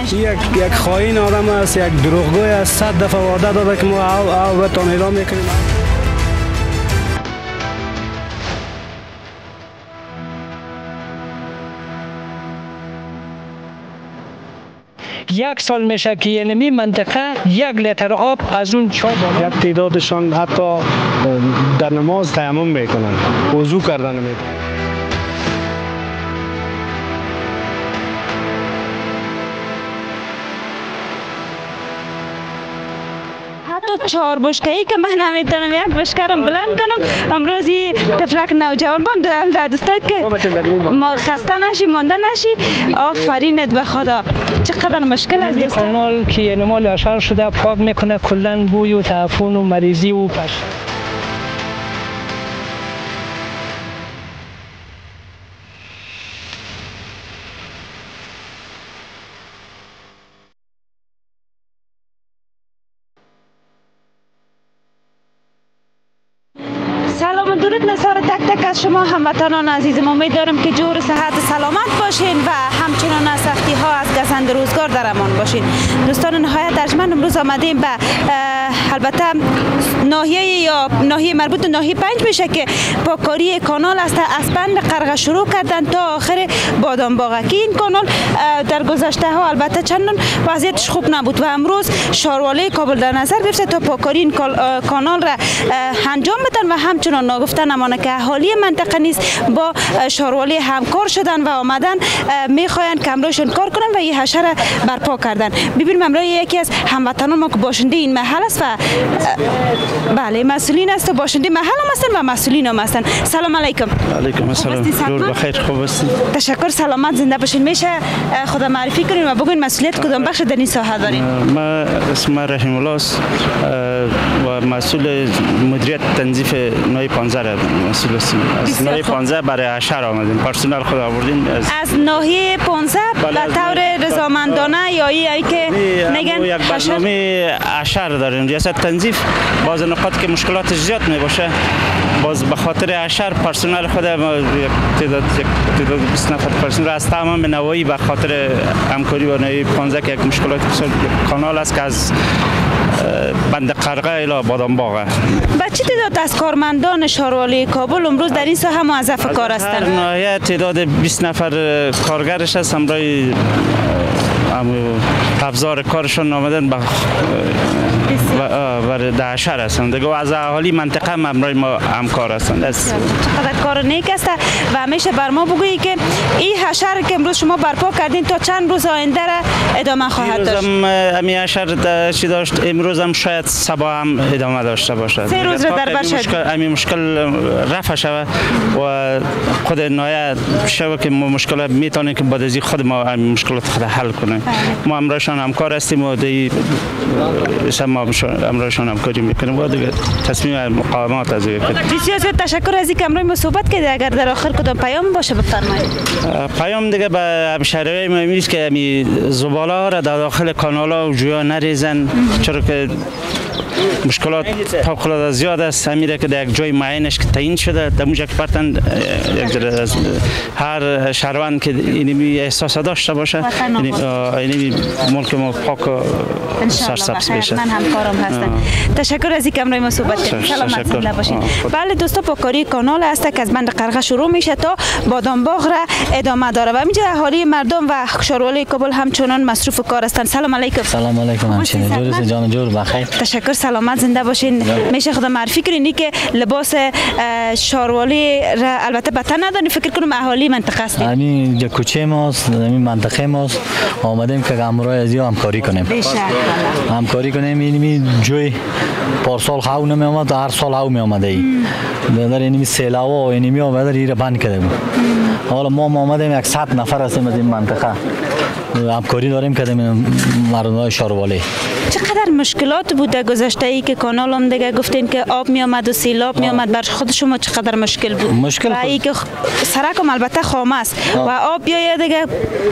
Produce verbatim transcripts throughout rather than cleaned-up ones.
یک یک خائن آدم است، یک دروغگوی است. صد دفعه وعده داده که ما او او بهتون اعلام میکنیم. یک سال میشه که اینمی منطقه یک لیتر آب از اون چاه بالا. یک تعدادشان حتی در نماز تیمم میکنن، وضو کردن میکنن. حتی چهار بشکه‌ای که من نمیتونم یک بشکرم بلند کنم. امروز این طفلک نوجوان بام در دستاد که ما خسته نشی مانده نشی. آفرینت به خدا. چقدر مشکل است. این کانال که یعنی مال اشار شده پاک میکنه کلا بوی و تعفن و مریضی و پش. سلام و درود نثار تک تک از شما هموطنان عزیزم. امیدوارم که جور صحت سلامت باشین و همچنان از سختی ها از گزند روزگار در امان باشین. دوستان نهایت ارجمند امروز آمدیم به البته ناحیه یا ناحیه مربوط به ناحیه پنج میشه که پاککاری کانال است. از بند قرغه شروع کردن تا آخر بادام باغکی. این کانال در گذشته ها البته چندان وضعیتش خوب نبود و امروز شاروالی کابل در نظر گرفته تا پاککاری این کانال را انجام بدن و همچنان ناگفته نمانه که اهالی منطقه نیز با شاروالی همکار شدن و آمدن میخواین که امروزشون کار کنن و این حشره را برپا کردن. ببینیم امروز یکی از هموطنان ما که باشنده این محل است و بله مسئولین است و باشنده محل هم هستن و مسئولین هم هستن. سلام علیکم. علیکم السلام. دور بخیر. خوب هستین؟ تشکر. سلامت زنده باشین. میشه خدا معرفی کنین و بگوین مسئولیت کدام بخش در این ساحه دارین؟ ما اسم رحیم الله است و مسئول مدیریت تنظیف ناحیه پانزده را مسئول هستیم. از ناحیه پانزده برای حشر آمدیم. پرسنل خود آوردیم از از ناحیه پانزده به طور رضامندانه یا ای که نگن یک برنامه حشر داریم. ریاست تنظیف باز نقاط که مشکلات زیاد می باشه باز به خاطر حشر پرسنل خود یک تعداد یک تعداد بیست نفر پرسنل از تمام نواحی به خاطر همکاری با ناحیه پانزده که یک مشکلات کانال است که از بند قرغه الی بادام باغ. با چه تعداد از کارمندان شاروالی کابل امروز در این ساحه موظف کار هستند؟ هر ناحیه تعداد بیست نفر کارگرش است. همراه ابزار کارشون آمدن به و در حشر هستند. دیگه از اهالی منطقه همراه ما همکار هستند. چقدر کار نیک است و همیشه بر ما بگویی که این حشر که امروز شما برپا کردین تا چند روز آینده را ادامه خواهد داشت؟ امروز هم همین حشر چی داشت. امروز هم شاید صبح هم ادامه داشته باشد. سه روز را در باشد. همین مشکل رفع شود و خود ناحیه شود که ما مشکل میتونیم که بعد از خود ما همین مشکلات خود حل کنیم. ما همراهشان همکار هستیم و دی ما همراهشان همکاری میکنیم و دیگه تصمیم مقاومت از این کنیم. بسیار زیاد تشکر از اینکه امروز ما صحبت کردید. اگر در آخر کدام پیام باشه بفرمایید. پیام دیگه به همشهریای ما میگه که همین زباله ها را در داخل کانال ها و جویا نریزن، چرا که مشکلات فوق‌العاده زیاد است. همیشه که در یک جای معینش که تعیین شده در اونجا که پرتن یک جور هر شهروند که اینمی احساس داشته باشه اینمی ملک ما پاک و سرسبز بشه. من همکارم هستم. تشکر از اینکه امروز ما صحبت کردیم. سلامت زنده باشین. بله دوستا پاککاری کانال است که از بند قرغه شروع میشه تا بادام باغ را ادامه داره و اینجا اهالی مردم و شاروالی کابل همچنان مصروف کار هستند. سلام علیکم. سلام علیکم همچنین. جور جان جور بخیر. تشکر. سلامت زنده باشین. میشه خدا معرفی کنین که لباس شاروالی را البته به تن ندارین، فکر کنم اهالی منطقه هستین. همین جا کوچه ماست، همین منطقه ماست. آمدیم که همراه از یا همکاری کنیم. همکاری کنیم. اینمی جوی پارسال خاو نمی آمد، هر سال خاو می آمده ای. در اینمی سیلاب و اینمی آمده ایره بند کردیم. حالا ما آمدیم صد نفر هستیم از این منطقه. همکاری داریم که مردمای شاروالی. چقدر مشکلات بوده گذشته ای که کانال هم دیگه گفتین که آب می آمد و سیلاب می آمد، بر خود شما چقدر مشکل بود؟ مشکل و ای که سرک هم البته خامه است و آب بیاید دیگه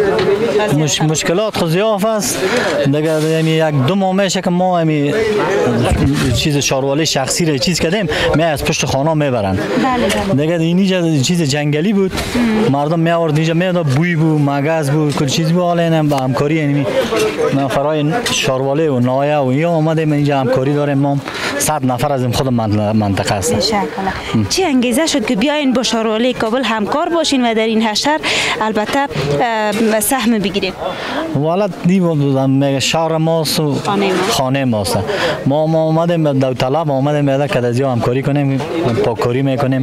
مش مشکلات خود زیاد است دیگه. یعنی یک دو ماه میشه که ما همی چیز شاروالی شخصی را چیز کردیم می از پشت خانه میبرن. دیگه اینجا چیز جنگلی بود، مردم می آورد اینجا می بوی بود، مگس بود، کل چیز بود. حالا اینم با همکاری یعنی نفرای شاروالی و نایه و یا اومدیم اینجا همکاری داریم. ما صد نفر از خود منطقه هستیم. چی انگیزه شد که بیاین با شاروالی کابل همکار باشین و در این حشر البته سهم بگیریم؟ والا دیو شهر ماست و خانه ماست. ما ما اومدیم داوطلب اومدیم بعد که از همکاری کنیم، پاککاری میکنیم.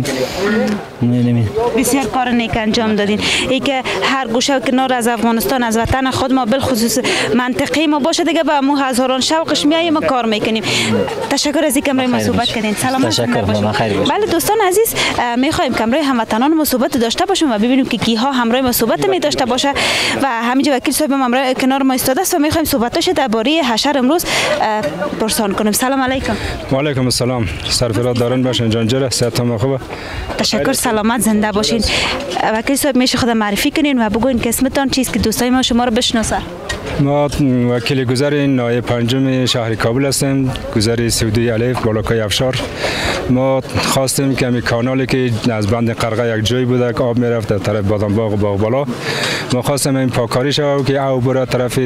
بسیار کار نیک انجام دادین. ای که هر گوشه و کنار از افغانستان از وطن خود ما بالخصوص منطقه ما باشه دیگه با مو هزاران شوقش میایم و کار میکنیم. تشکر از اینکه امروز ما صحبت کردین. سلامت تشکر. بله دوستان عزیز، میخوایم که امروز هموطنان ما صحبت داشته باشیم و ببینیم که کیها همراه ما صحبت می داشته باشه و همینجا وکیل صاحب امروز کنار ما ایستاده است و میخوایم صحبتاش درباره حشر امروز پرسان کنیم. سلام علیکم. و علیکم السلام. سرفراز دارن باشین جانجره، صحتتون خوبه؟ تشکر، سلامت زنده باشین. وکیل صاحب میشه خود معرفی کنین و بگوین که اسمتان چیست که دوستای ما شما رو بشناسن. ما وکیل گذر نایب پنجم شهر کابل هستیم، گذر سعودی الف بالاکای افشار. ما خواستیم که می کانالی که از بند قرقه یک جای بوده که آب میرفت در طرف بادام باغ و باغ بالا، ما خواستیم این پاککاری شود که او بره طرف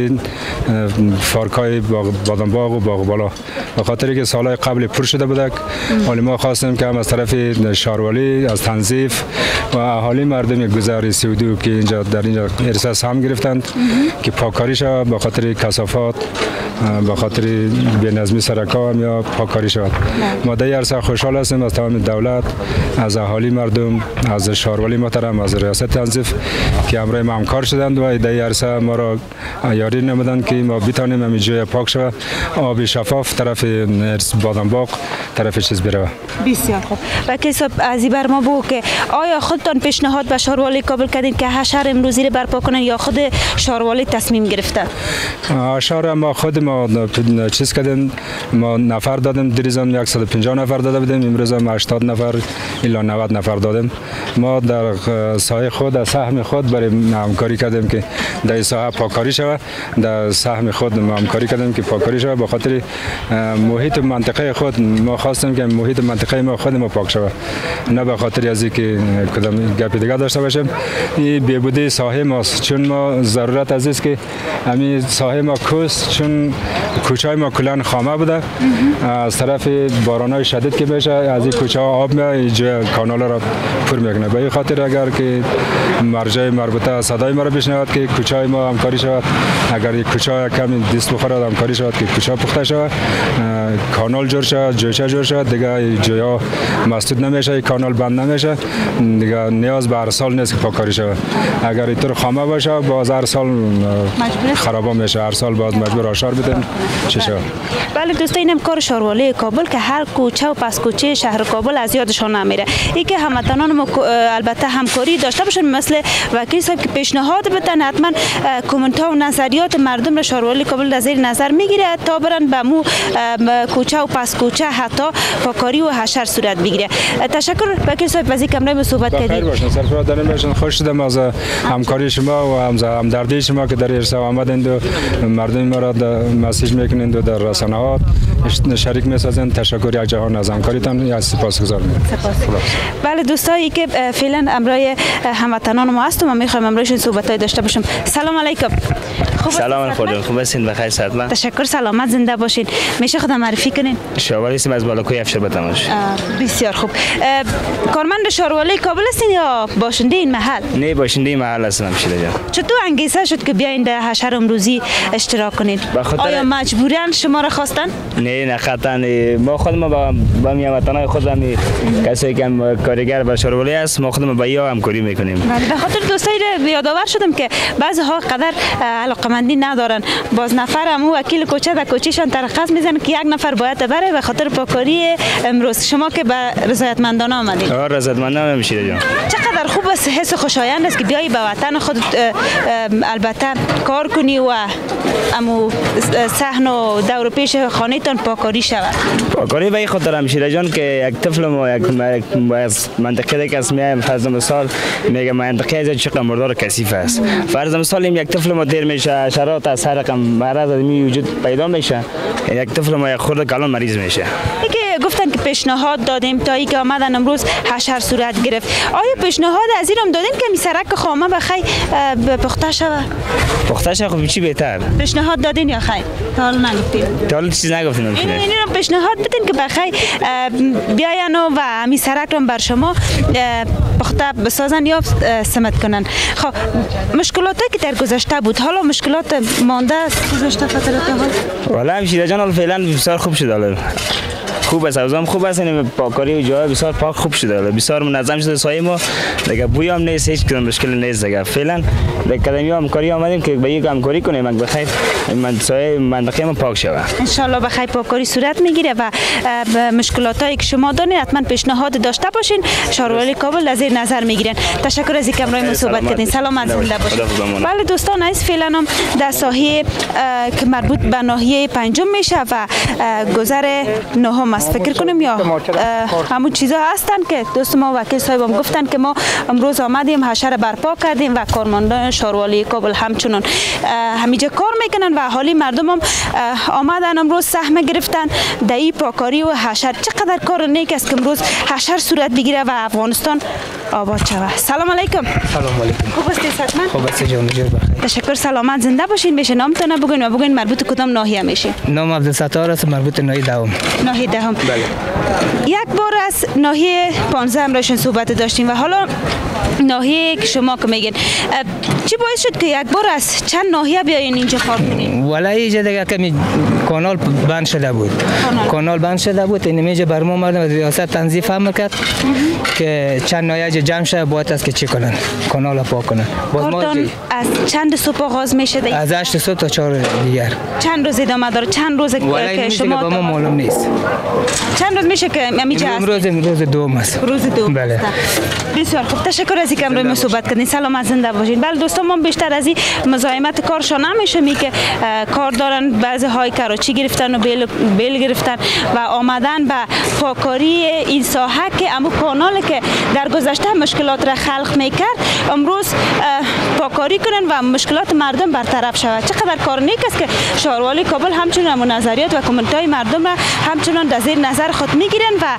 فارکای بادام باغ و باغ بالا، به خاطر که سالهای قبل پر شده بوده. ولی ما خواستیم که هم از طرف شهروالی از تنظیف و اهالی مردم گذر سعودی که اینجا در اینجا ارساس هم گرفتند که پاککاری شود، به خاطر کثافات، به خاطر بی‌نظمی سرکا یا پاککاری شود. ما در عرصه خوشحال هستیم از تمام دولت، از اهالی مردم، از شهروالی محترم، از ریاست تنظیف که امروز ما همکار شدند و در عرصه ما را یاری نمودند که ما بتانیم همین جای پاک شود، آب شفاف طرف بادام باغ طرف چیز بره. بسیار خوب. وکیل صاحب از بر ما بگو که آیا خودتان پیشنهاد به شهروالی کابل کردین که حشر امروزی رو برپا کنن یا خود شهروالی تصمیم گرفته؟ حشر ما خود ما چیز کردیم، ما نفر دادیم دریزان صد و پنجاه نفر داده بودیم، امروز هم هشتاد نفر الی نود نفر دادیم. ما در ساحه خود در سهم خود برای همکاری کردیم که در ساحه پاککاری شود، در سهم خود ما همکاری کردیم که پاککاری شود، به خاطر محیط منطقه خود ما خواستیم که محیط منطقه ما خود ما پاک شود، نه به خاطر از اینکه کدام گپ دیگه داشته باشیم. این بهبودی ساحه ماست، چون ما ضرورت از است که همین ساحه ما کوس، چون کوچه‌های ما کلان خامه بوده، از طرف باران‌های شدید که میشه از این کوچه ها آب میاد اینجا کانال را پر میکنه. به این خاطر اگر که مرجع مربوطه صدای ما را بشنود که کوچه های ما همکاری شود، اگر یک کوچه کمی دست بخوره همکاری شود که کوچه پخته شود، کانال جور شود، جویچه جور شود، دیگه جویا مسدود نمیشه، کانال بند نمیشه، دیگه نیاز به هر سال نیست که پاککاری شود. اگر اینطور خامه باشه باز هر سال خراب میشه، هر سال باز مجبور آشار بدیم چه شود. بله دوستان، اینم کار شهروالی کابل که هر کوچه و پس کوچه شهر کابل از یادشان نمیره. این که هموطنان ما البته همکاری داشته باشن، مثل وکیل صاحب که پیشنهاد بدن، حتما کامنت ها و نظریات مردم را شهروالی کابل در زیر نظر میگیره تا برن به مو کوچه و پس کوچه حتی پاککاری و حشر صورت بگیره. تشکر وکیل صاحب از اینکه امروز صحبت کردید. بخیر باشین، سرفراز دارم باشین. خوش شدم از همکاری شما و همدردی شما که در ارسا آمدند و مردم ما را مسیج میکنند و در رسانه‌ها شریک میسازند. تشکر یک جهان از همکاریتان، یا سپاسگزارم. سپاس. بله دوستایی که فعلا امروی هموطنان ما هستم و میخوایم امروز صحبتای داشته باشیم. سلام علیکم. خوب سلام خودتون خوب هستین؟ بخیر سلامت. تشکر، سلامت زنده باشین. میشه خودم معرفی کنین؟ شهروالی هستم از بالاکوی افشار بتماش. بسیار خوب. کارمند شهروالی کابل هستین یا باشنده این محل؟ نه باشنده این محل هستم شیلا جان. چطور انگیزه شد که بیاین در حشر امروزی اشتراک کنین؟ آیا مجبورن شما را خواستن؟ نه نه قطعا ما خود ما با با میامتانای خود می کسی که کارگر و شهروالی است، ما خودمون با یا همکاری میکنیم. بله، به خاطر دوستای یادآور شدم که بعضی ها قدر علاقه رضامندی ندارن. باز نفر هم وکیل کوچه در کوچهشان ترخص میزنه که یک نفر باید بره به خاطر پاکاری امروز. شما که به رضایتمندانه آمدید. آره رضایتمندانه میشید جان. چقدر خوب است، حس خوشایند است که بیایی به وطن خود البته کار کنی و امو صحن و دور پیش خانه تان پاکاری شود. پاکاری به این خاطر همشیره جان که یک طفل ما یک از منطقه که اسم میایم فرض مثال میگه منطقه از چقدر مردار کثیف است. فرض مثال یک طفل ما دیر میشه شرایط از هر رقم مرض می وجود پیدا میشه، یک طفل ما یک خورده کلان مریض میشه. که گفتن که پیشنهاد دادیم تا ای که آمدن امروز حشر صورت گرفت. آیا پیشنهاد از اینم دادین که می سرک خامه بخی پخته شود؟ پخته شود خب چی بهتر؟ پیشنهاد دادین یا خیر؟ تا حالا نگفتین؟ تا حالا چیز نگفتین. این این رو پیشنهاد بدین که بخی بیاین و همین سرک رو بر شما پخته بسازن یا سمت کنن. خب مشکلاتی که در گذشته بود حالا مشکلات مانده است گذشته فترات حال؟ والا همشیره جان حالا فعلا بسیار خوب شده حالا. خوب است، اوضاع خوب است، یعنی پاکاری و جای بسیار پاک خوب شده، بسیار منظم شده سایه ما دیگه، بوی هم نیست، هیچ کدام مشکل نیست دیگه. فعلا به کدامی همکاری آمدیم که به یک همکاری کنیم اگه بخیر من سایه منطقه ما پاک شود. ان شاء الله بخیر پاکاری صورت میگیره و مشکلاتایی که شما دارین حتما پیشنهاد داشته باشین، شهروالی کابل در زیر نظر میگیرن. تشکر از اینکه امروز ما صحبت کردین. سلامت زنده باشین. بله دوستان، از فعلا هم در ساحه که مربوط به ناحیه پنجم میشه و گذر نهم فکر کنیم یا همون چیزا هستن که دوست ما وکیل صاحبم گفتن که ما امروز آمدیم حشر برپا کردیم و کارمندان شهروالی کابل همچنان همیجا کار میکنن و حالی مردم هم آمدن امروز سهم گرفتن در این پاکاری و حشر. چقدر کار نیک است که امروز حشر صورت بگیره و افغانستان آباد شود. سلام علیکم. سلام علیکم. خوب هستی سلامت؟ خوب هستی جان، بخیر. تشکر. سلامت زنده باشین. میشه نامتون بگین و بگین مربوط کدام ناحیه میشین؟ نام عبدالستار است، مربوط ناحیه دهم. ناحیه دهم. بله. یک بار از ناحیه پانزده امرایشون صحبت داشتیم و حالا ناحیه که شما که میگین چی باعث شد که یک بار از چند ناحیه بیاین اینجا کار کنین؟ والا اینجا دیگه کمی کانال بند شده بود. کانال بند شده بود، این میجا بر ما مردم ریاست تنظیف هم کرد که چند ناحیه جمع شده باید است که چی کنن، کانال پاک کنن. باز ما از چند صبح آغاز میشه دیگه؟ از هشت صبح تا چهار دیگر. چند روز ادامه داره؟ چند روز که شما به ما معلوم نیست. چند روز میشه که امیجا هست؟ امروز روز دوم است. روز دوم. بله. بسیار خوب. تشکر از اینکه امروز ما صحبت کردین. سلامت زنده باشین. بله دوستان، ما بیشتر از این مزاحمت کارشان نمیشه می که کار دارن، بعضی های کراچی گرفتن و بیل بیل گرفتن و آمدن به پاکاری این ساحه که امو کانال که در گذشته مشکلات را خلق میکرد امروز پاکاری کنن و مشکلات مردم برطرف شود. چقدر کار نیک است که شهروالی کابل همچنان نظریات و کامنت های مردم را همچنان در زیر نظر خود میگیرن و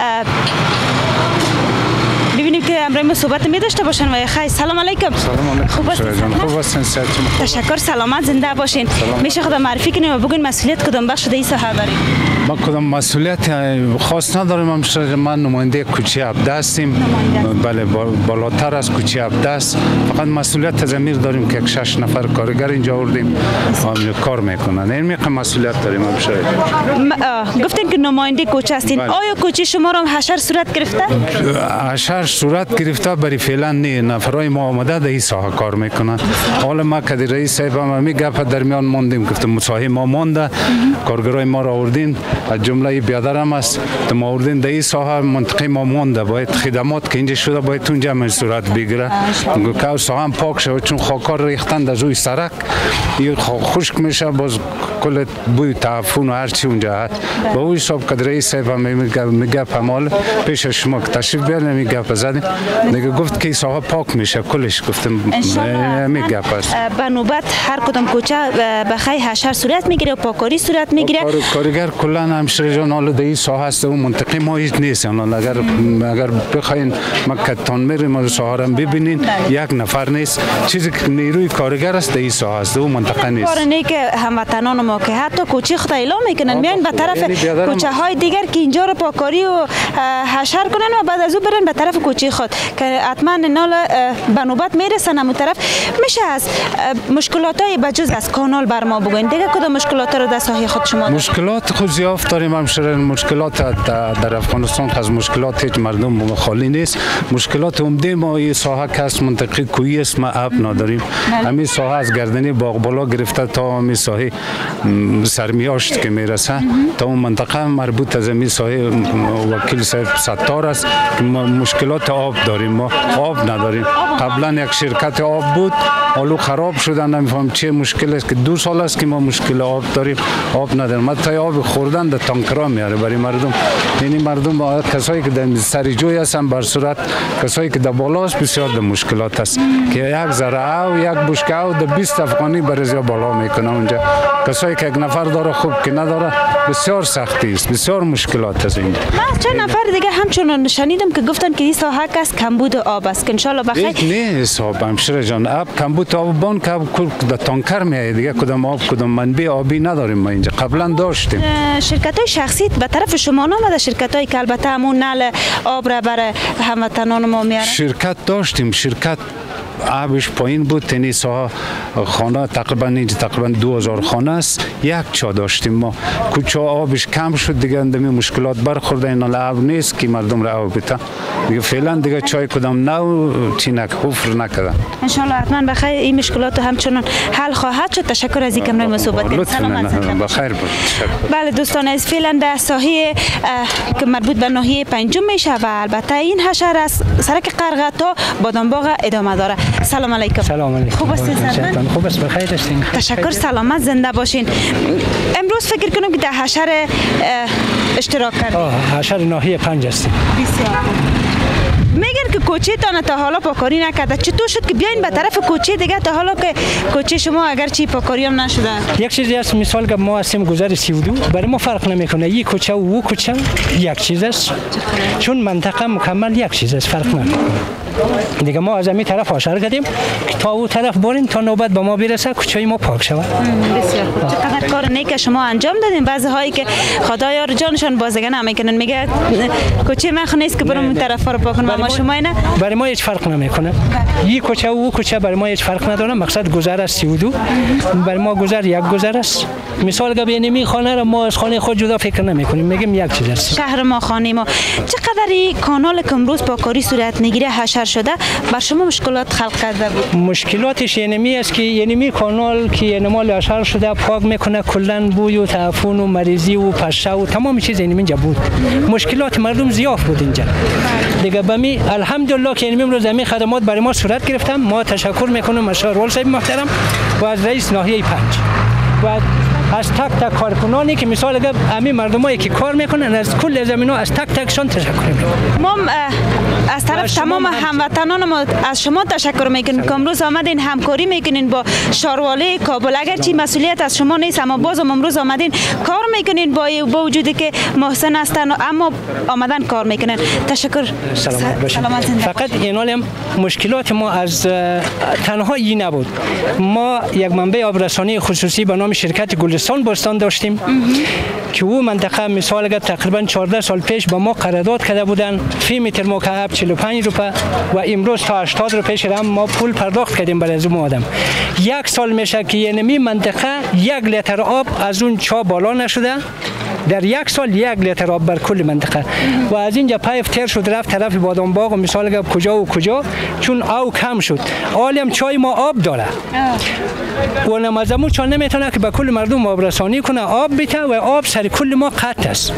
ببینیم که امروز صحبت می داشته باشن و خیر. سلام علیکم. سلام علیکم. خوب هستین؟ خوب هستین؟ تشکر. سلامت زنده باشین. میشه خدا معرفی کنیم و بگین مسئولیت کدام بخش در این ساحه دارین؟ ما کدام مسئولیت خاص نداریم. ما نماینده کوچه عبده هستیم. بله، بالاتر از کوچه عبده است. فقط مسئولیت زمیر داریم که شش نفر کارگر اینجا آوردیم کار میکنن. این میگه مسئولیت داریم. گفتین که نماینده کوچه هستین. آیا کوچه شما رو حشر صورت گرفته؟ حشر صورت گرفته برای فعلا نه. نفرای ما آمده در این ساحه کار میکنن. حالا ما که رئیس صاحب هم می گپ درمیان موندیم، گفتم مصاحبه ما مونده، کارگرای ما را آوردین، از جمله بیادر هم است، ما آوردین در این ساحه منطقه ما مونده، باید خدمات که اینجا شده باید اونجا هم صورت بگیره که ساحه هم پاک شود، چون خاکار ریختن از روی سرک این خشک میشه، باز کل بوی تعفن و هر چی اونجا هست. با اون حساب که رئیس صاحب هم می گپ مال پیش شما که تشریف بیارین می گپ زدیم، دیگه گفت که ساحه پاک میشه کلش. گفتم می گپ است. به نوبت هر کدام کوچه بخیر حشر صورت میگیره و پاکاری صورت میگیره. کارگر کلا همشهری جان حالا در این ساحه است و منطقه ما هیچ نیست. اگر اگر بخواین مکتان میریم و ساحه را ببینین یک نفر نیست. چیزی که نیروی کارگر است در این ساحه است و منطقه نیست. کار نه که هموطنان ما که حتی کوچه خود اعلام میکنن میان به طرف کوچه های دیگر که اینجا رو پاکاری و حشر کنن و بعد از اون برن به طرف کوچه کوچه خود که حتما نال به نوبت میرسن اون طرف. میشه از مشکلات های بجز از کانال بر ما بگوین دیگه کدام مشکلات رو در ساحه خود شما دارید؟ مشکلات خود زیاد داریم همشهر. مشکلات در افغانستان از مشکلات هیچ مردم خالی نیست. مشکلات عمده ما این ساحه که از منطقه کوهی است ما آب نداریم. همین ساحه از گردنی باغ بالا گرفته تا همین ساحه سرمیاشت که میرسه تا اون منطقه مربوط از همین ساحه وکیل صاحب ستار است که ما مشکلات آب داریم. ما آب نداریم. قبلا یک شرکت آب بود حالا خراب شده. نمیفهم چه مشکل است که دو سال است که ما مشکل آب داریم. آب نداریم. ما تا آب خوردن در تانکرها میاره برای مردم. یعنی مردم کسایی که در سر جوی هستن بر صورت کسایی که در بالاست بسیار در مشکلات است که یک ذره و یک بشکه و در بیست افغانی برای بالا میکنه اونجا. کسایی که یک نفر داره خوب که نداره بسیار سختی است. بسیار مشکلات است اینجا. ما چند نفر دیگه همچنان شنیدم که گفتن که این ساحه است کمبود آب است که ان شاء الله بخیر. نه حساب همشهر جان آب کمبود آب بان که در تانکر میاد دیگه کدام آب کدام منبع آبی نداریم ما اینجا. قبلا داشتیم. شرکت های شخصی به طرف شما نامده؟ شرکت هایی که البته همون نل آب را برای هموطنان ما میارن؟ شرکت داشتیم. شرکت آبش پایین بود. تنی ساحه خانه تقریبا اینجا تقریبا دو هزار خانه است. یک چا داشتیم ما. کوچه آبش کم شد دیگه اندمی مشکلات برخورده. این آب نیست که مردم را آب بده. دیگه فعلا دیگه چای کدام نو چی نک حفر نکرده. ان شاء الله حتما بخیر این مشکلات همچنان حل خواهد شد. تشکر از اینکه امروز صحبت کردید. سلامت بخیر بود. بله دوستان از فعلا در ساحه که مربوط به ناحیه پنجم میشه و البته این حشره از سرک قرغه تا بادامباغ ادامه داره. سلام علیکم. سلام علیکم. خوب هستین؟ خوب است بخیر هستین. تشکر سلامت زنده باشین. امروز فکر کنم که در حشره اشتراک کردید. حشره ناحیه پنج است. بسیار میگن که کوچه تان تا حالا پاکاری نکرده. چطور شد که بیاین به طرف کوچه دیگه تا حالا که کوچه شما اگر چی پاکاری هم نشده؟ یک چیزی است مثال که ما هستیم گذر سی و دو برای ما فرق نمیکنه. یک کوچه و او کوچه یک چیز است چون منطقه مکمل یک چیز است فرق نمیکنه. دیگه ما از همین طرف حشره کردیم که تا او طرف بریم تا نوبت به ما برسه کوچه ما پاک شود. بسیار چقدر کار نیک شما انجام دادین. بعضی هایی که خدایا جانشان بازگان نمیکنن میگه کوچه من خو نیست که برم اون طرف رو پاک کنم. شما اینا برای ما هیچ فرق نمیکنه. یک کوچه و او کوچه برای ما هیچ فرق نداره. مقصد گذر است سی و دو برای ما گذر یک گذر است. مثال که ببینیم خانه را ما از خانه خود جدا فکر نمیکنیم میگیم یک چیز است. شهر ما خانه ما. چقدر کانال که امروز پاکاری صورت میگیره حشر شده بر شما مشکلات خلق کرده بود؟ مشکلاتش یعنی است که یعنی کانال که یعنی مال حشر شده پاک میکنه کلا بوی و تعفن و مریضی و پشه و تمام چیز یعنی اینجا بود. مشکلات مردم زیاد بود اینجا. دیگه بمی الحمدلله که یعنی امروز همین خدمات برای ما صورت گرفتم. ما تشکر میکنم از شهروال صاحب محترم و از رئیس ناحیه پنج و از تک تک کارکنانی که مثال اگر همین مردمایی که کار میکنن از کل زمینا از تک تکشان تشکر میکنم. ما از طرف تمام هموطنان ما از شما تشکر میکنیم که امروز آمدین همکاری میکنین با شارواله کابل. اگر چی مسئولیت از شما نیست اما باز امروز آمدین کار میکنین با با وجودی که محسن هستن اما آمدن کار میکنن. تشکر. سلامت باشین. فقط اینال هم مشکلات ما از تنها این نبود. ما یک منبع آبرسانی خصوصی به نام شرکت گلستان بستان داشتیم که او منطقه مثال اگر تقریبا چهارده سال پیش با ما قرارداد کرده بودن فی متر مکعب چهل و پنج روپیه و امروز تا هشتاد روپیه شده ما پول پرداخت کردیم برای از اون آدم. یک سال میشه که یعنی منطقه یک لیتر آب از اون چا بالا نشده. در یک سال یک لیتر آب بر کل منطقه و از اینجا پایپ تر شد رفت طرف بادامباغ و مثال اگر کجا و کجا چون آب کم شد. عالم چای ما آب داره و نمازمون چون نمیتونه که به کل مردم آب رسانی کنه آب بده و آب سر کل ما قطع است.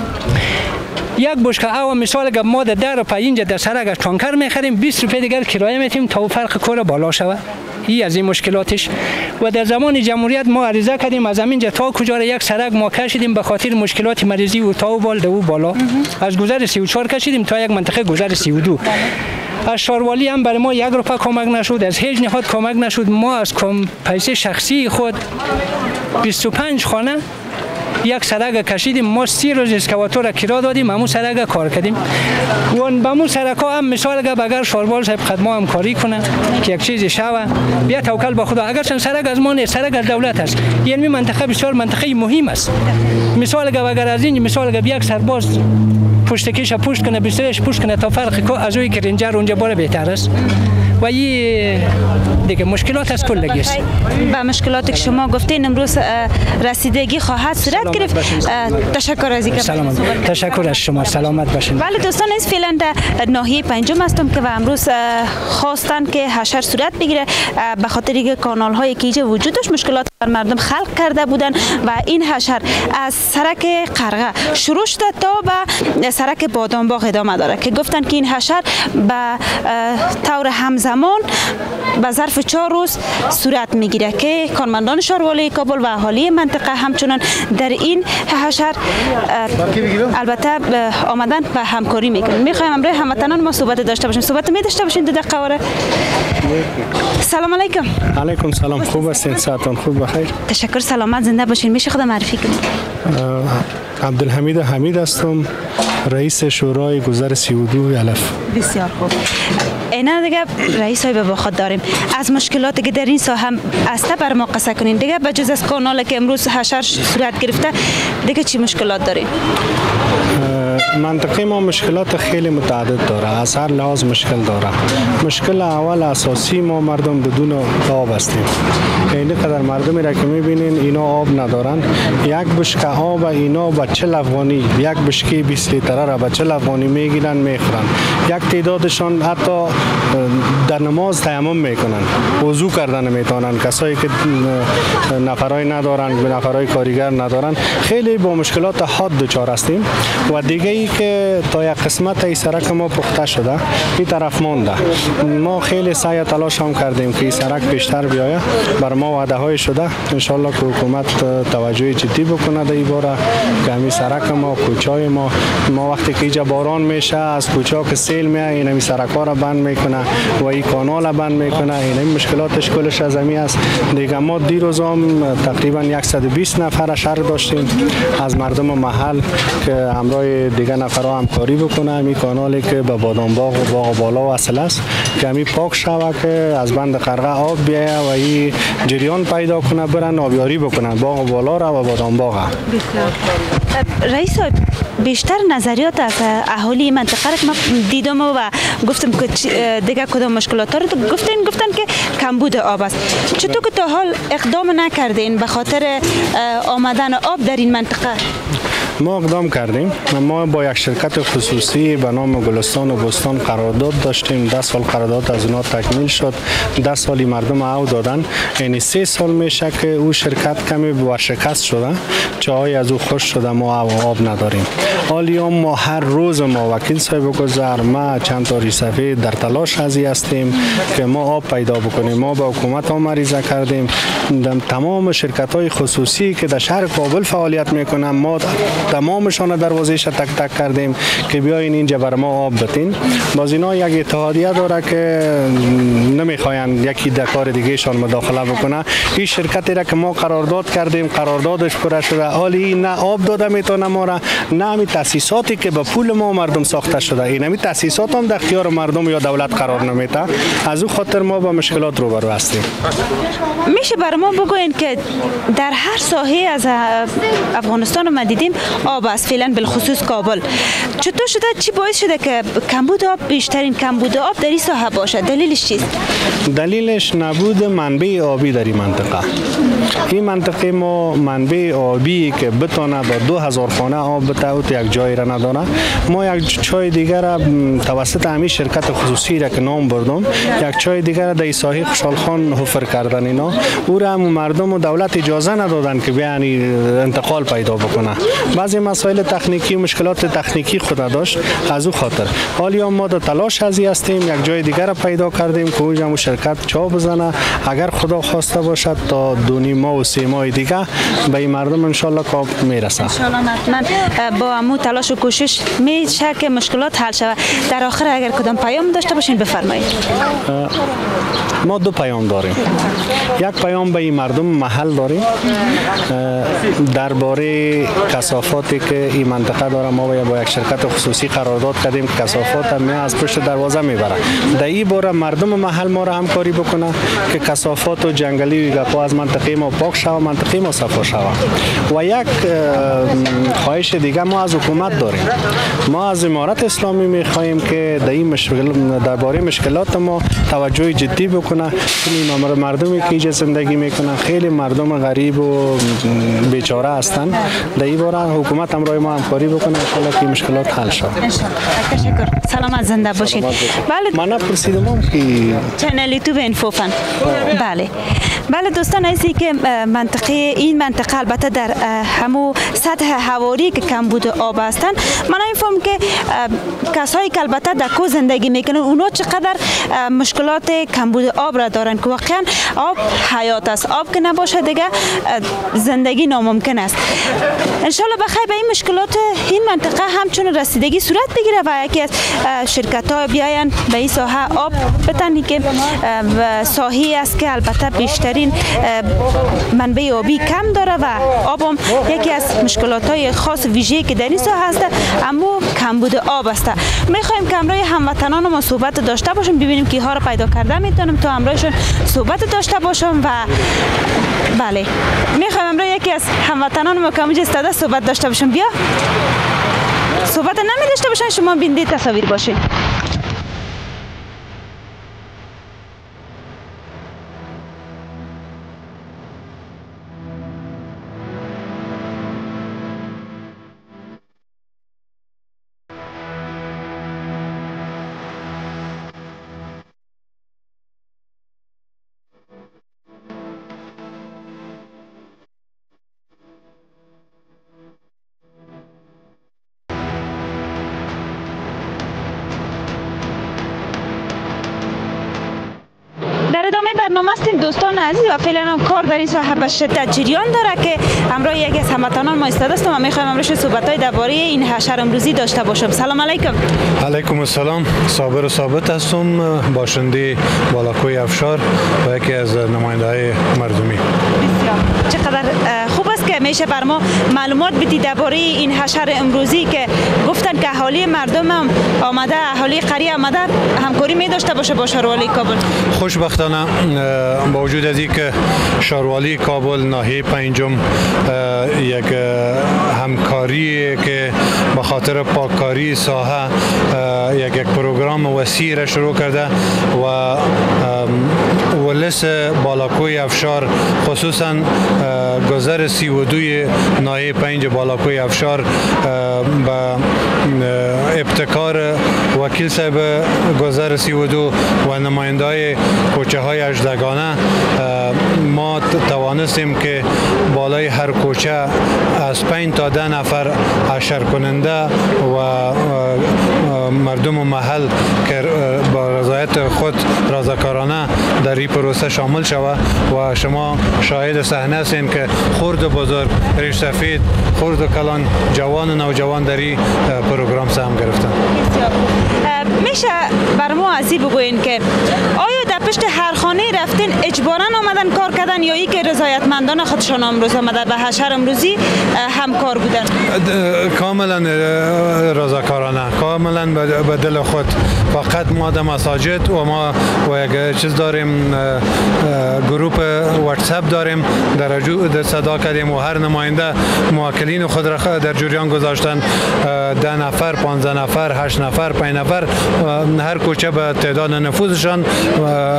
یک بشکه آب مثال اگر ما در روپیه اینجا در سرک از تانکر میخریم بیست روپیه دیگر کرایه میتیم تا فرق کار بالا شود. این از این مشکلاتش و در زمان جمهوریت ما عریضه کردیم از همینجا تا کجا یک سرک ما کشیدیم به خاطر مشکلات مریضی و تا و بال و بالا از گذر سی و چهار کشیدیم تا یک منطقه گذر سی و دو. از شاروالی هم برای ما یک روپیه کمک نشد. از هیچ نهاد کمک نشد. ما از کم پیسه شخصی خود بیست و پنج خانه یک سرک کشیدیم، ما سی روز اسکواتور کرا دادیم، همون سرک کار کردیم. و با همون سرک ها هم مثال اگر بگر شاربال صاحب خدمه هم کاری کنه که یک چیزی شوه، بیا توکل به خدا. اگر چند سرک از ما نیست، سرک از دولت است. یعنی منطقه بسیار منطقه مهم است. مثال اگر بگر از این مثال اگر یک سرباز پشتکیش پشت کنه، بسرش پشت کنه تا فرق که از اوی که رنجر اونجا باره بهتر است. و این دیگه مشکلات از کلگی است. با مشکلاتی که شما گفتین امروز رسیدگی خواهد صورت گرفت. تشکر از اینکه سلامت. تشکر از شما، سلامت باشین. ولی دوستان از فعلا در ناحیه پنجم هستم که و امروز خواستن که حشر صورت بگیره به خاطر اینکه کانال هایی که اینجا وجود داشت مشکلات بر مردم خلق کرده بودن و این حشر از سرک قرغه شروع شده تا به سرک بادامباغ ادامه داره که گفتن که این حشر به طور همزمان به ظرف چهار روز صورت میگیره که کارمندان شهروالی کابل و اهالی منطقه همچنان در این حشر البته آمدن و همکاری میکنن. میخوایم امروز هموطنان ما صحبت داشته باشیم. صحبت می داشته باشین دو دقیقه واره. سلام علیکم. علیکم سلام. خوب هستین؟ ساعتون خوب بخیر؟ تشکر، سلامت، زنده باشین. میشه خود معرفی کنید؟ عبدالحمید حمید هستم، رئیس شورای گذر سی و دو الف. بسیار خوب. اینا دیگه رئیس های با خود داریم. از مشکلاتی که در این ساحه است بر ما قصه کنین. دیگه بجز از کانال که امروز حشر صورت گرفته دیگه چی مشکلات داریم؟ منطقه ما مشکلات خیلی متعدد داره، از هر لحاظ مشکل داره. مشکل اول اساسی ما مردم بدون آب هستیم. این قدر مردمی را که میبینین اینا آب ندارن. یک بشکه آب اینا با چهل افغانی، یک بشکه بیست لیتره را با چهل افغانی میگیرن میخورن. یک تعدادشان حتی در نماز تیمم میکنن، وضو کردن نمیتونن. کسایی که نفرای ندارن، نفرای کارگر ندارن، خیلی با مشکلات حاد دچار هستیم. و دیگه ای که تا یک قسمت ای سرک ما پخته شده این طرف مونده. ما خیلی سعی تلاش هم کردیم که این سرک بیشتر بیایه. بر ما وعده های شده ان شاء الله که حکومت توجه جدی بکنه در این باره که همین سرک ما، کوچه‌های ما ما وقتی که اینجا باران میشه از کوچه که سیل میاد این همین سرک ها را بند میکنه و این کانال بند میکنه. این همین مشکلاتش کلش از همین است. دیگه ما دیروز هم تقریبا صد و بیست نفر شهر داشتیم از مردم محل که همراه دیگه نفرها همکاری بکنه همین کانالی که به بادامباغ و باغ بالا وصل است که همین پاک شوه که از بند قرغه آب بیایه و این جریان پیدا کنه برن آبیاری بکنن باغ بالا را و بادامباغ. رئیس بیشتر نظریات از اهالی منطقه را که من دیدم و گفتم که دیگه کدام مشکلات رو گفتین گفتن که کمبود آب است. چطور که تا حال اقدام نکردین به خاطر آمدن آب در این منطقه؟ ما اقدام کردیم. ما با یک شرکت خصوصی به نام گلستان و بستان قرارداد داشتیم. ده سال قرارداد از اونها تکمیل شد. ده سالی مردم او دادن. یعنی سه سال میشه که او شرکت کمی ورشکست شده. چاهای از او خوش شده، ما آب نداریم. حالا ما هر روز ما وکیل صاحب گذر ما چند تا ریسفی در تلاش ازی هستیم که ما آب پیدا بکنیم. ما به حکومت هم عریضه کردیم. تمام شرکت های خصوصی که در شهر کابل فعالیت میکنن ما تمامشان دروازه‌اش تک تک کردیم که بیاین اینجا بر ما آب بتین. باز اینا یک اتحادیه داره که نمیخواین یکی در کار دیگه شان مداخله بکنه. این شرکتی را که ما قرارداد کردیم قراردادش پوره شده، حالی نه آب داده میتونه ما را، نه همین تاسیساتی که به پول ما مردم ساخته شده این همین تاسیسات هم در اختیار مردم یا دولت قرار نمیده. از او خاطر ما با مشکلات روبرو هستیم. میشه بر ما بگوین که در هر ساحه از افغانستان ما دیدیم آب است، فعلا بالخصوص کابل. چطور شده، چی باعث شده که کمبود آب، بیشترین کمبود آب در این ساحه باشه؟ دلیلش چیست؟ دلیلش نبود منبع آبی در این منطقه. این منطقه ما منبع آبی که بتونه با دو هزار خانه آب بده یک جایی را نداره. ما یک چای دیگر را توسط همین شرکت خصوصی را که نام بردم، یک چای دیگر را در ساحه خوشحال خان حفر کردن. اینا او را هم مردم و دولت اجازه ندادن که بیان انتقال پیدا بکنه. بعضی مسائل تکنیکی، مشکلات تکنیکی خود داشت. از او خاطر حالی ما در تلاش ازی هستیم یک جای دیگر را پیدا کردیم که اونجا شرکت چا بزنه. اگر خدا خواسته باشد تا دو نیم ماه و سه ماه دیگه به این مردم انشالله کاب میرسه. انشالله حتما با امو تلاش و کوشش میشه که مشکلات حل شود. در آخر اگر کدام پیام داشته باشین بفرمایید. ما دو پیام داریم. یک پیام به این مردم محل داریم درباره کثافاتی که این منطقه داره. ما با یک شرکت خصوصی قرارداد کردیم که کثافات هم از پشت دروازه میبره. در این باره مردم محل ما را همکاری بکنه که کثافات و جنگلی و گپا از منطقه ما پاک شود، منطقه ما صفا شود. و یک خواهش دیگه ما از حکومت داریم. ما از امارت اسلامی میخواهیم که در این مشکل درباره مشکلات ما توجه جدی بکنه. این مردمی که اینجا زندگی میکنن خیلی مردم غریب و بیچاره هستن. در این باره حکومت همراه ما همکاری بکنه انشالله که مشکلات حل شود. تشکر. سلامت زنده باشین. بله. من پرسیدم که چنل یوتیوب انفوفن. بله. بله دوستان، ایسی که منطقه این منطقه البته در همو سطح حواری که کمبود آب هستن، من این فهم که کسایی که البته در کو زندگی میکنن اونا چقدر مشکلات کمبود آب را دارن که واقعا آب حیات است. آب که نباشه دیگه زندگی ناممکن است. انشالله بخیر به این مشکلات این منطقه همچون رسیدگی صورت بگیره و یکی از شرکت ها بیاین به این ساحه آب بتنی که ساحی است که البته بیشترین منبع آبی کم داره و آب هم یکی از مشکلات های خاص ویژه‌ای که در این ساحه است اما کمبود آب است. میخوایم که همراه هموطنان ما صحبت داشته باشیم، ببینیم که ها را پیدا کرده میتونم تا همراهشون صحبت داشته باشم و بله میخوایم همراه یکی از هموطنان ما که همونجا استاده صحبت داشته باشم. بیا صحبت نمی داشته باشن، شما بینده تصاویر باشین. در ادامه برنامه هستیم دوستان عزیز و فعلا هم کار در این ساحه به شدت جریان داره که همراه یکی از هموطنان ما ایستاده هستم و میخوایم امروز صحبت‌های درباره این حشر امروزی داشته باشم. سلام علیکم. علیکم السلام. صابر و ثابت هستم، باشنده بالاکوی افشار و یکی از نماینده‌های مردمی. بسیار چقدر خوب است که میشه بر ما معلومات بدید درباره این حشر امروزی که گفتن که اهالی مردم هم آمده، اهالی قریه آمده همکاری می داشته باشه با شهروالی کابل. خوشبختانه با وجود از اینکه شهروالی کابل ناحیه پنجم یک همکاری که به خاطر پاککاری ساحه یک یک پروگرام وسیع را شروع کرده و ولس بالاکوی افشار خصوصا گذر سی و دوی ناحیه پنج بالاکوی افشار به ابتکار وکیل صاحب گذر سی و دو و نماینده‌های کوچه های اژدگانه ما توانستیم که بالای هر کوچه از پنج تا ده نفر حشر کننده و مردم محل که با رضایت خود رضاکارانه در این پروسه شامل شود و شما شاهد صحنه هستین که خرد و بزرگ، ریش سفید، خرد و کلان، جوان و نوجوان در این پروگرام سهم گرفتن. میشه بر ما ازی بگوین که آیا در پشت هر خانه رفتین اجباراً آمدن کار کردن یا ای که رضایتمندان خودشان امروز آمده به حشر امروزی همکار بودن؟ کاملا رضاکارانه، کاملا به دل خود. فقط ما در مساجد و ما و یک چیز داریم، گروپ واتساپ داریم، در در صدا کردیم و هر نماینده موکلین خود را در جریان گذاشتن، ده نفر، پانزده نفر، هشت نفر، پنج نفر، هر کوچه به تعداد نفوذشان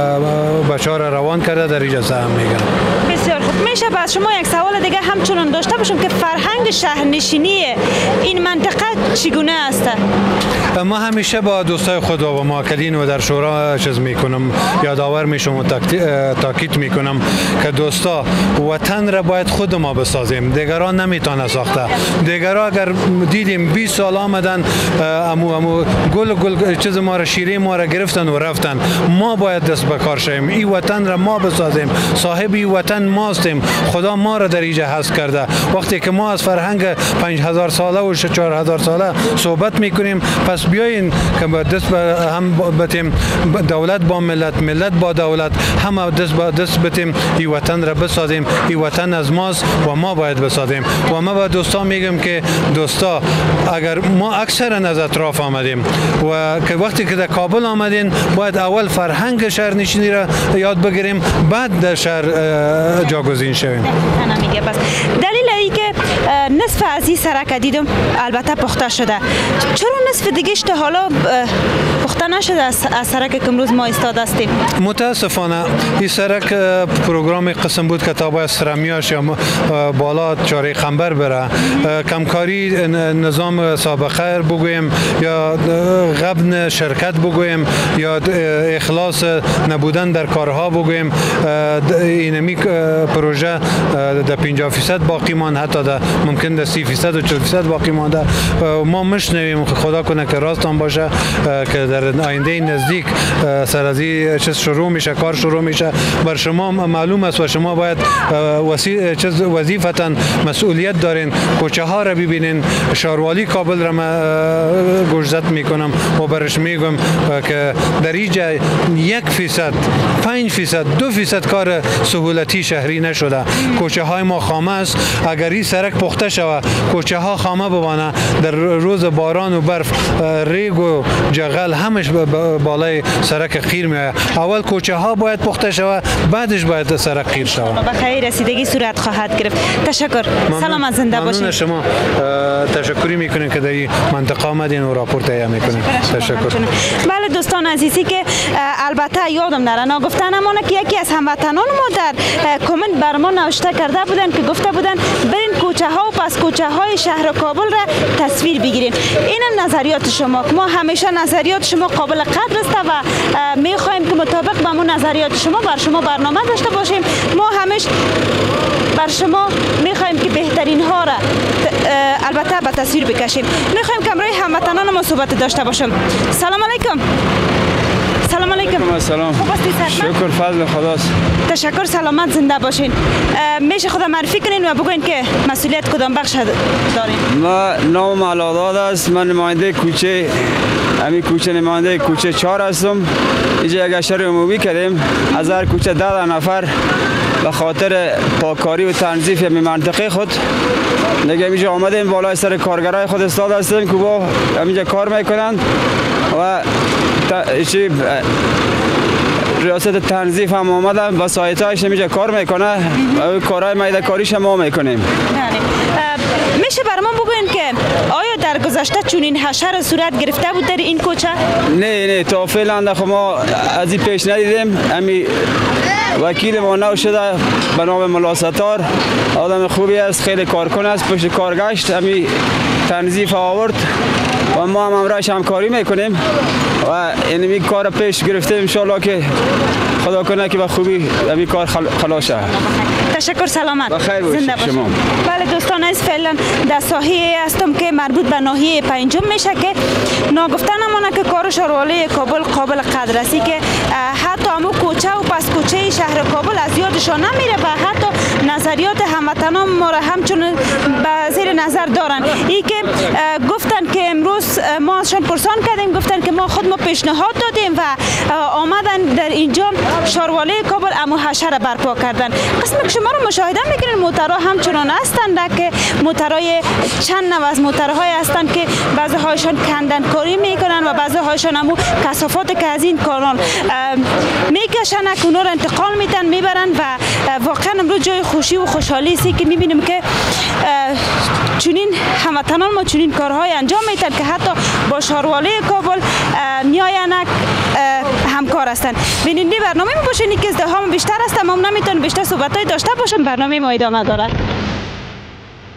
بچه‌ها را روان کرده در اینجا سهم میگن. بسیار خوب. میشه بعد شما یک سوال دیگه همچنان داشته داشته باشم که فرهنگ شهرنشینی این منطقه چگونه است. ما همیشه با دوستای خود و ماکلین و در شورا چیز میکنم، یادآور میشم و تاکید میکنم که دوستا وطن را باید خود ما بسازیم، دیگران نمیتونه ساخته. دیگران اگر دیدیم بیست سال آمدن امو امو گل گل چیز ما را شیره ما را گرفتن و رفتن، ما باید دست به کار شیم، این وطن را ما بسازیم، صاحب این وطن ماستیم، خدا ما را در اینجا هست کرده. وقتی که ما از فرهنگ پنج هزار ساله و چهار هزار ساله صحبت میکنیم، پس بیاین که دست به هم بتیم، دولت با ملت، ملت با دولت، همه دست به دست بتیم این وطن را بسازیم. این وطن از ماست و ما باید بسازیم. و ما با دوستا میگم که دوستا اگر ما اکثرا از اطراف آمدیم و که وقتی که در کابل آمدین باید اول فرهنگ شهرنشینی را یاد بگیریم، بعد در شهر جاگزین شویم. دلیل ای که نصف از این سرک دیدم البته پخته شده، چرا نصف دیگهش تا حالا پخته نشده از سرک که امروز ما ایستاده هستیم؟ متاسفانه این سرک پروگرام قسم بود که تا باید سرمیاش یا بالا چاره خنبر بره، کمکاری نظام سابقه بگویم یا غبن شرکت بگویم یا اخلاص نبودن در کارها بگویم، اینمی پروژه در پنجاه درصد باقی مانده، حتی در ممکن در سی درصد و چهل درصد باقی مانده. ما مشنویم خدا کنه که راستان باشه که در آینده نزدیک سرازی چیز شروع میشه، کار شروع میشه. بر شما معلوم است و شما باید چیز وظیفتا مسئولیت دارین، کوچه ها را ببینین. شهروالی کابل را من گوشزد میکنم و برش میگم که در اینجا یک فیصد، پنج فیصد، دو فیصد کار سهولتی شهری نشده. کوچه های ما خامه است. اگر این سرک پخته شود، کوچه ها خامه بمانه، در روز باران و برف ریگ و جغل همش بالای سرک خیر میاد. اول کوچه ها باید پخته شود، بعدش باید سرک خیر شود. به خیر رسیدگی صورت خواهد گرفت. تشکر. سلامت زنده باشید. ممنون شما. تشکری میکنیم که در این منطقه آمدین و راپورت تهیه میکنیم. تشکر. بله دوستان عزیزی که البته یادم نره نگفتن امانه که یکی از هموطنان ما در کامنت بر ما نوشته کرده بودن که گفته بودن برین کوچه ها و پس کوچه های شهر کابل را تصویر بگیرین. این نظریات شما، ما همیشه نظریات شما قابل قدر است و میخوایم که مطابق با همون نظریات شما بر شما برنامه داشته باشیم. ما همیشه بر شما میخوایم که بهترین ها را البته به تصویر بکشیم. میخوایم که امروز هموطنان ما صحبت داشته باشیم. سلام علیکم. سلام علیکم. سلام. خوب هستید؟ شکر فضل خداست. تشکر. سلامت زنده باشین. میشه خدا معرفی کنین و بگوین که مسئولیت کدام بخش دارین؟ ما نام علاداد است. من نماینده کوچه همین کوچه نماینده کوچه چهار هستم. اینجا یک اشتراک عمومی کردیم. از هر کوچه ده ده نفر به خاطر پاککاری و تنظیف همین منطقه خود دیگه اینجا آمدیم. بالای سر کارگرای خود استاد هستیم که با همینجا کار میکنند و چی ریاست تنظیف هم آمدن و سایت هایش اینجا کار میکنه و کارهای میده کاریش هم ما میکنیم. میشه بر ما بگوین که آیا در گذشته چنین حشر صورت گرفته بود در این کوچه؟ نه نه تا فعلا خب ما از این پیش ندیدیم. امی وکیل ما نو شده به نام ملا ستار، آدم خوبی است، خیلی کارکن است، پشت کار گشت امی تنظیف آورد و ما هم امروز همکاری میکنیم و این کار پیش گرفتیم. ان شاء الله که خدا کنه که به خوبی این کار خلاص شه. تشکر. سلامت. بخیر باشید شما. بله دوستان از فعلا در ساحه هستم که مربوط به ناحیه پنجم میشه که ناگفتن امانه که کار شهروالی کابل قابل قدرسی که حتی همو کوچه و پس کوچه شهر کابل از یادشان نمیره و حتی نظریات هموطنان ما را همچنان به زیر نظر دارن. ای که گفتن که امروز ما ازشان پرسان کردیم، گفتن که ما خود ما پیشنهاد دادیم و آمدن در اینجا شهروالی کابل امو حشر برپا کردن. قسم که شما رو مشاهده میکنین موترها همچنان هستند که موترهای چند نوع از موترهای هستند که بعضی هایشان کندن کاری میکنن و بعضی هایشان همو کثافات که از این کانال میکشن که اونا رو انتقال میدن میبرن و واقعا امروز جای خوشی و خوشحالی است که میبینیم که چنین هموطنان ما چنین کارهای انجام میدن که حتی با شهروالی کابل میاین همکار هستن. بیننده برنامه ما باشین که ازدحام بیشتر است، ما نمیتونیم بیشتر صحبتای داشته باشیم. برنامه ما ادامه دارد.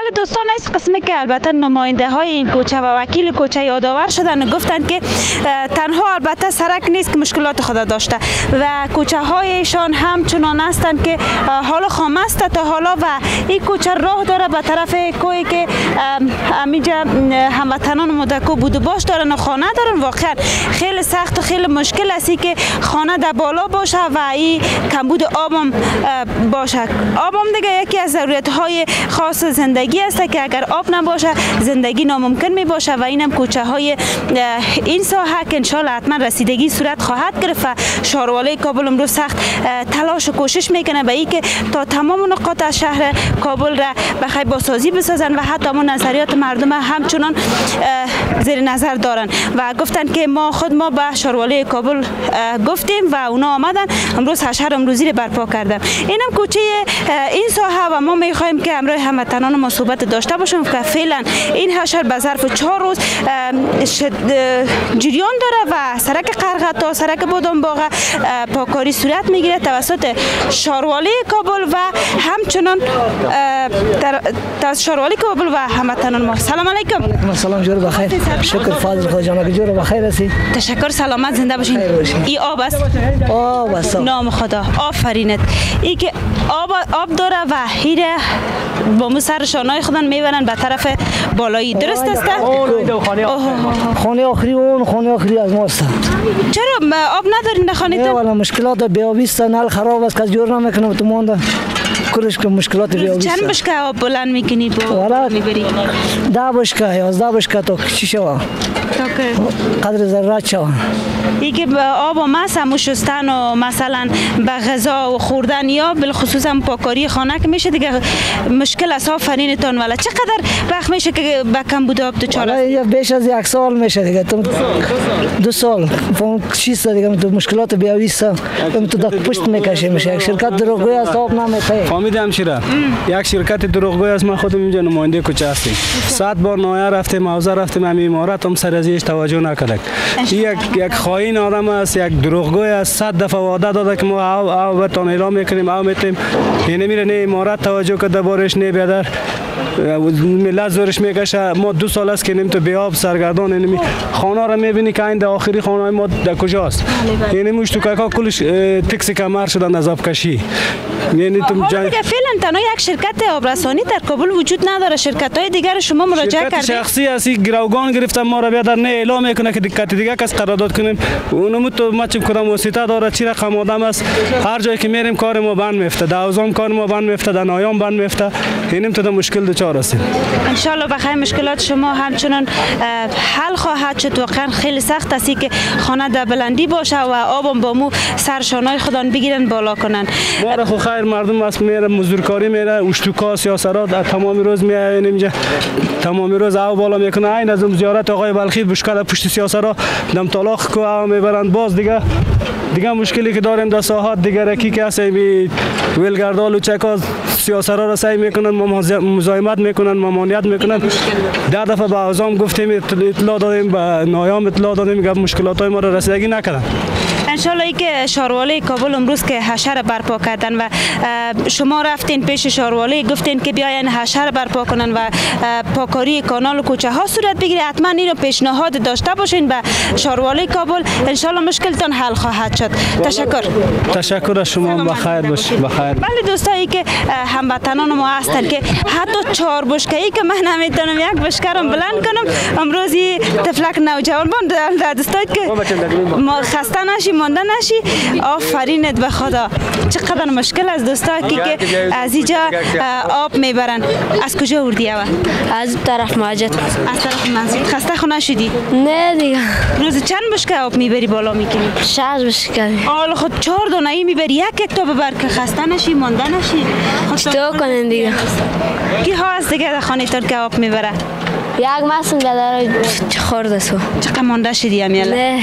بله دوستان، از قسمی که البته نماینده های این کوچه و وکیل کوچه یادآور شدن گفتن که تنها البته سرک نیست که مشکلات خود داشته و کوچه هایشان همچنان هستند که حالا خام است تا حالا و این کوچه راه داره به طرف کوی که همینجا هموطنان مدکو بود و باش دارن و خانه دارن. واقعا خیلی سخت و خیلی مشکل است که خانه در بالا باشه و این کمبود آبم باشه. آبم دیگه یکی از ضرورت های خاص زندگی است که اگر آب نباشه زندگی ناممکن می باشه و اینم کوچه های این ساحه که انشالله حتما رسیدگی صورت خواهد گرفت و شهروالی کابل امروز سخت تلاش و کوشش میکنه به این که تا تمام نقاط از شهر کابل را بخیر بازسازی بسازن و حتی همون نظریات مردم همچنان زیر نظر دارن و گفتن که ما خود ما به شهروالی کابل گفتیم و اونا آمدن امروز حشر امروزی رو برپا کردن. اینم کوچه این ساحه و ما میخوایم که امروز هموطنان ما صحبت داشته باشیم که فعلا این حشر به ظرف چهار روز جریان داره و سرک قرغه تا سرک بادام باغ پاکاری صورت میگیره توسط شهروالی کابل و همچنان در شهروالی کابل و هموطنان ما. سلام علیکم. علیکم السلام، جور بخیر. شکر فاضل خدا جان که جور بخیر هستی. تشکر، سلامت زنده باشین. این آب است. آب است. نام خدا. آفرینت. این که آب آب داره و هیره با مو سر شانای خودن میبرن به طرف بالایی. درست است؟ خانه آخری اون خانه آخری از ماست. چرا آب ندارین در خانه تو؟ والا مشکلات بیابی است، نل خراب است که جور نمیکنم تو مونده. کلش که مشکلات بیابی است. چند بشکه آب بلند میکنی با میبری؟ ده بشکه یازده بشکه تا چی شوا؟ قدر ذرات شوا. ای که آب و مس و شستن و مثلا به غذا و خوردن یا بالخصوص هم پاکاری خانه که میشه دیگه مشکل است. آفرینتون. ولی چقدر وقت میشه که به کمبود آب دچار هستی؟ بیش از یک سال میشه دیگه. دو سال چیست دیگه تو مشکلات بیابی است. تو دست پشت میکشه میشه. یک شرکت دروغگوی است آب نمیده. فهمیدم چرا؟ یک شرکت دروغگوی است. ما خودم اینجا نماینده کوچه هستیم. صد بار نایه رفتیم، موزه رفتیم، همین امارات هم سر ازش توجه نکرد. یک یک خائن آدم است، یک دروغگوی است. صد دفعه وعده داده که ما او او بهتون اعلام میکنیم، او میتیم. یعنی میره نه امارات توجه کرده بارش نه بیادر. ملت زورش میکشه. ما دو سال است که نیم تو بیاب سرگردان نمی خانه را میبینی که این آخری خانه ما در کجاست. یعنی مش تو کاکا کلش تکسی کمر شدن از آب کشی. یعنی تو جای فعلا تنها یک شرکت آبرسانی در کابل وجود نداره. شرکت های دیگر شما مراجعه کردید؟ شرکت شخصی هستی گروگان گرفتم ما را بیادر نه اعلام میکنه که دقت دیگه کس قرارداد کنیم. اونم تو ما چه کدام واسطه داره چی رقم آدم است. هر جایی که میریم کار ما بند میفته. داوزام کار ما بند میفته، در نایام بند میفته. اینم تو مشکل دچار هستیم. ان شاء الله بخیر مشکلات شما همچنان حل خواهد شد. واقعا خیلی سخت است که خانه در بلندی باشه و آبم با مو سرشانای خودان بگیرن بالا کنن. ما خو خیر مردم است میره مزدورکاری میره اشتوکا سیاسرات تمام روز میاین اینجا تمام روز آب بالا میکنه. این از زیارت آقای بلخی بشکل پشت سیاسرا دم طلاق کو آب میبرند. باز دیگه دیگه مشکلی که داریم در ساحات دیگه کی که است بی ولگردال و چکا سیاسرا را سعی میکنن مزاحمت میکنن ممانعت میکنن. ده دفعه به اعضام گفتیم اطلاع دادیم به نایام اطلاع دادیم که مشکلات های ما را رسیدگی نکردن. انشالله ای که شهروالی کابل امروز که حشر برپا کردن و شما رفتین پیش شهروالی گفتین که بیاین حشر برپا کنن و پاکاری کانال و کوچه ها صورت بگیره، حتما این رو پیشنهاد داشته باشین به شهروالی کابل. انشالله مشکلتان حل خواهد شد. تشکر. تشکر از شما. بخیر باشید. بخیر. بله دوستایی که هموطنان ما هستن که حتی چهار بشکه ای که من نمیتونم یک بشکه رو بلند کنم امروزی تفلک نوجوان در دوستایی که ما خسته نشی مانده نشی. آفرینت به خدا. چقدر مشکل از دوستا که از اینجا آب میبرن. از کجا وردی اول؟ از طرف ماجد. از طرف مسجد. خسته خو نشدی؟ نه دیگه. روز چند بشکه آب میبری بالا میکنی؟ شش بشکه. حالا خود چهار دانه ای میبری یک یک تا ببر که خسته نشی مانده نشی. چطور کنین دیگه؟ کی ها از دیگه در خانه تر که آب میبره؟ یک مسئله داره خورده سو چقدر مانده شدی امیاله؟ نه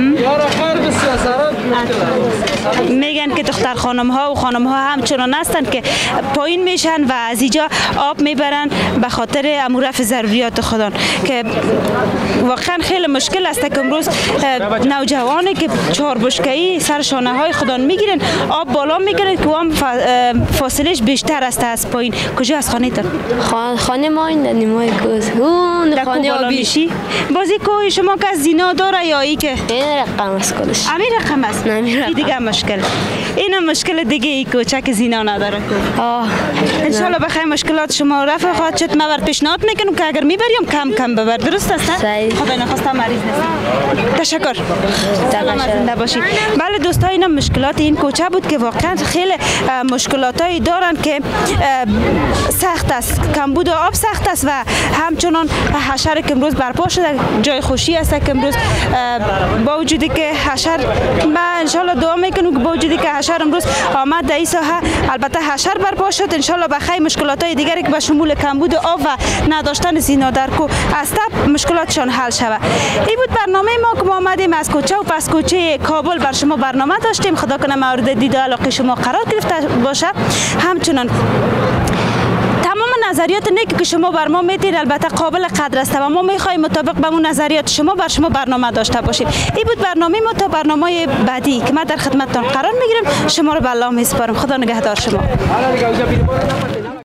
میگن که دختر خانم ها و خانم ها همچنان هستند که پایین میشن و از اینجا آب میبرن به خاطر امورف ضروریات خودان که واقعا خیلی مشکل است که امروز نوجوانی که چهار بشکه‌ای سر شانه های خودان میگیرن آب بالا میگیرن که هم فاصلش بیشتر است از پایین. کجا از خانه تان؟ خانه ما این نیمای کوز اون خانه آبی بازی کوه شما که زینا داره یا ای که این رقم است کلش امیر رقم است این دیگه مشکل اینم مشکل دیگه ای کوچه که زینا نداره کو آه ان شاء الله بخیر مشکلات شما رفع خواهد شد. من بر پیشنهاد میکنم که اگر میبریم کم کم ببر درست است خدا نخواسته مریض نشید. تشکر زنده باشید. بله دوستان اینم مشکلات این کوچه بود که واقعا خیلی مشکلاتایی دارن که سخت است کمبود آب سخت است و همچنان حشره که امروز برپا شده جای خوشی است که امروز با وجودی که حشر ما ان شاء الله دعا میکنم که با وجودی که حشر امروز آمد در این ساحه البته حشر برپا شد ان شاء الله بخیر مشکلات های دیگری که به شمول کمبود آب و نداشتن زینا در کو است مشکلاتشان حل شود. این بود برنامه ما که ما آمدیم از کوچه و پس کوچه کابل بر شما برنامه داشتیم. خدا کنه مورد دید و علاقه شما قرار گرفته باشه. همچنان تمام نظریات نیکی که شما بر ما میتین البته قابل قدر است و ما میخوایم مطابق به اون نظریات شما بر شما برنامه داشته باشیم. این بود برنامه ما تا برنامه بعدی که ما در خدمتتان قرار میگیریم. شما رو به الله میسپارم. خدا نگهدار شما.